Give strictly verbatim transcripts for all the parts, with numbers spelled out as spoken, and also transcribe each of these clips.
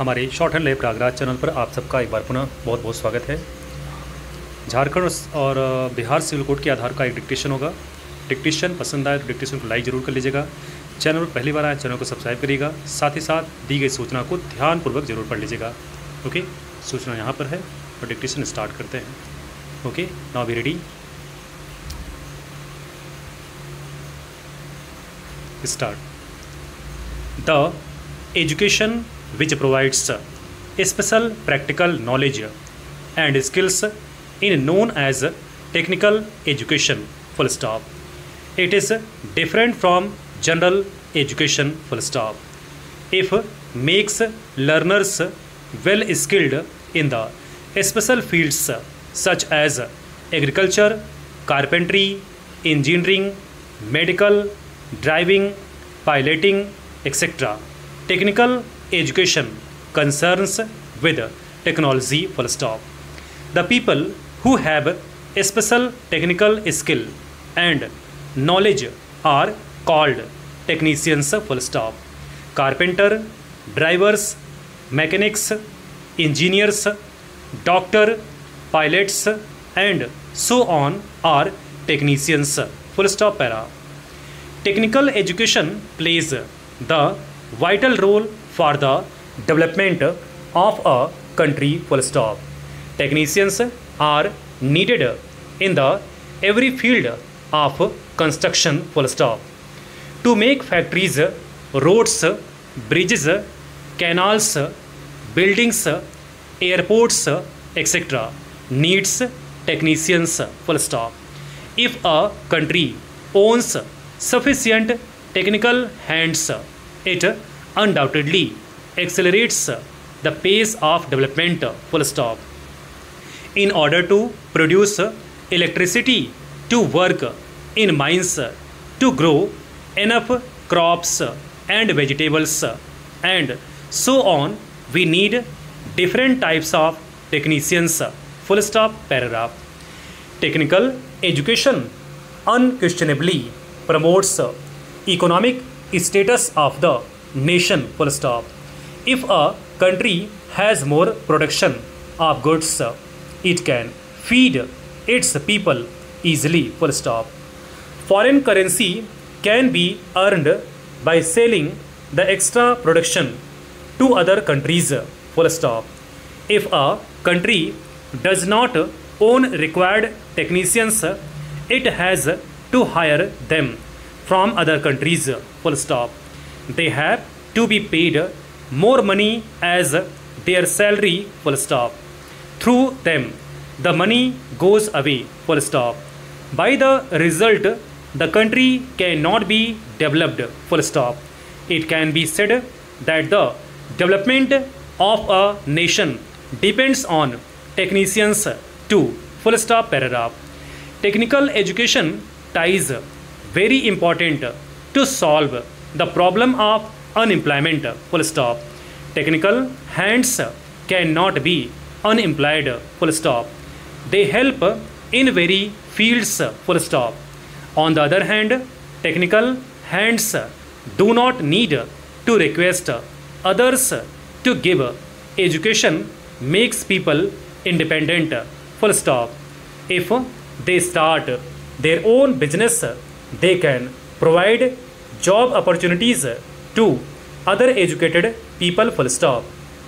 हमारे shorthand lab Prayagraj channel पर आप सबका एक बार पुनः बहुत बहुत स्वागत है। झारखंड और बिहार सिविल कोड के आधार का एक डिक्टेशन होगा। डिक्टेशन पसंद आए तो डिक्टेशन को लाइक जरूर कर लीजिएगा। चैनल पर पहली बार आए चैनल को सब्सक्राइब करिएगा। साथ ही साथ दी गई सूचना को ध्यानपूर्वक जरूर पढ़ लीजिएगा। ओके, सूचना यहाँ पर है और डिक्टेशन स्टार्ट करते हैं। Okay, now be ready, start. The education which provides special practical knowledge and skills in known as technical education, full stop. It is different from general education, full stop. If makes learners well skilled in the special fields such as agriculture, carpentry, engineering, medical, driving, piloting, et cetera. Technical education concerns with technology, full stop. The people who have a special technical skill and knowledge are called technicians, full stop. Carpenter, drivers, mechanics, engineers, doctor, pilots and so on are technicians, full stop. Para. Technical education plays the vital role for the development of a country, full stop. Technicians are needed in the every field of construction, full stop. To make factories, roads, bridges, canals, buildings, airports, et cetera needs technicians, full stop. If a country owns sufficient technical hands, it undoubtedly accelerates the pace of development, full stop. In order to produce electricity to work in mines, to grow enough crops and vegetables and so on, we need different types of technicians, full stop. Paragraph. Technical education unquestionably promotes economic status of the nation, full stop. If a country has more production of goods, it can feed its people easily, full stop. Foreign currency can be earned by selling the extra production to other countries, full stop. If a country does not own required technicians, it has to hire them from other countries, full stop. They have to be paid more money as their salary, full stop. Through them, the money goes away, full stop. By the result, the country cannot be developed, full stop. It can be said that the development of a nation depends on technicians too, full stop. Paragraph. Technical education ties very important to solve the problem of unemployment, full stop. Technical hands cannot be unemployed, full stop. They help in very fields, full stop. On the other hand, technical hands do not need to request others to give. Education makes people independent, full stop. If they start their own business, they can provide job opportunities to other educated people, full stop.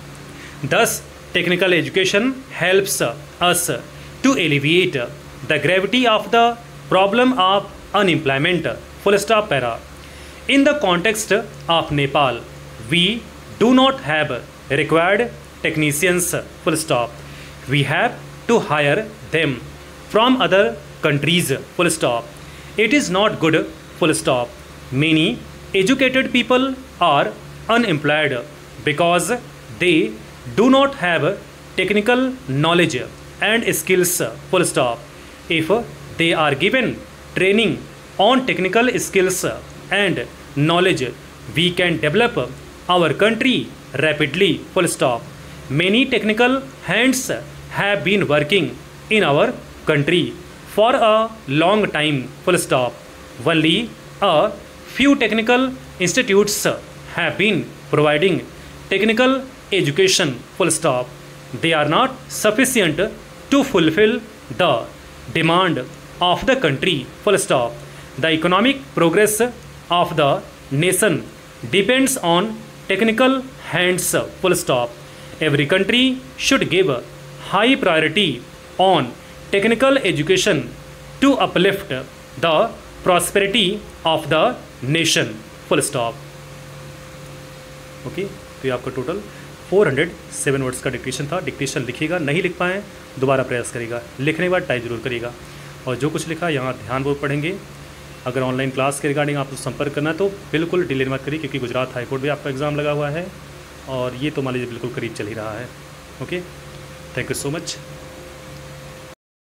Thus, technical education helps us to alleviate the gravity of the problem of unemployment, full stop. Para. In the context of Nepal, we do not have required technicians, full stop. We have to hire them from other countries, full stop. It is not good, full stop. Many educated people are unemployed because they do not have technical knowledge and skills, full stop. If they are given training on technical skills and knowledge, we can develop our country rapidly, full stop. Many technical hands have been working in our country for a long time, full stop. Only a few technical institutes have been providing technical education, full stop. They are not sufficient to fulfill the demand of the country, full stop. The economic progress of the nation depends on technical hands, full stop. Every country should give high priority on technical education to uplift the prosperity of the nation, full stop. Okay, तो ये आपका total four hundred seven words का dictation था। Dictation लिखिएगा, नहीं लिख पाएँ दोबारा प्रयास करिएगा, लिखने के बाद टाइप जरूर करिएगा। और जो कुछ लिखा यहाँ ध्यानपूर्वक पढ़ेंगे। अगर ऑनलाइन क्लास के रिगार्डिंग आपको संपर्क करना है तो बिल्कुल डिले मत करिए, क्योंकि गुजरात हाई कोर्ट भी आपका एग्ज़ाम लगा हुआ है और ये तो मान लीजिए बिल्कुल करीब चल ही रहा है। Okay, thank you so much.